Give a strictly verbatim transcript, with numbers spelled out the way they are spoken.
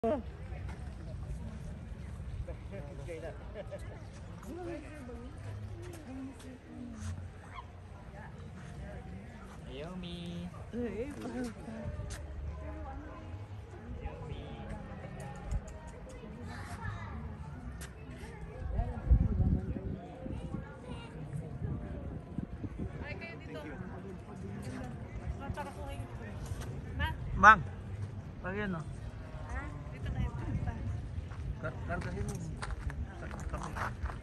Yummy. Bang, bagyan no. Dito tayo. Kargahin mo.